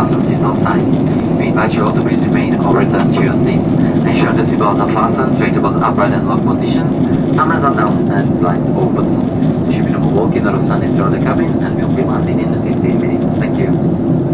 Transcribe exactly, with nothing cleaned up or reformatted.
fasten seatbelt sign. We invite you all to please remain or return to your seats. Ensure the seatbelts are fastened, tray tables upright and lock positions, cameras are down and blinds open. There should be no more walking or standing throughout the cabin, and we'll be landing in fifteen minutes. Thank you.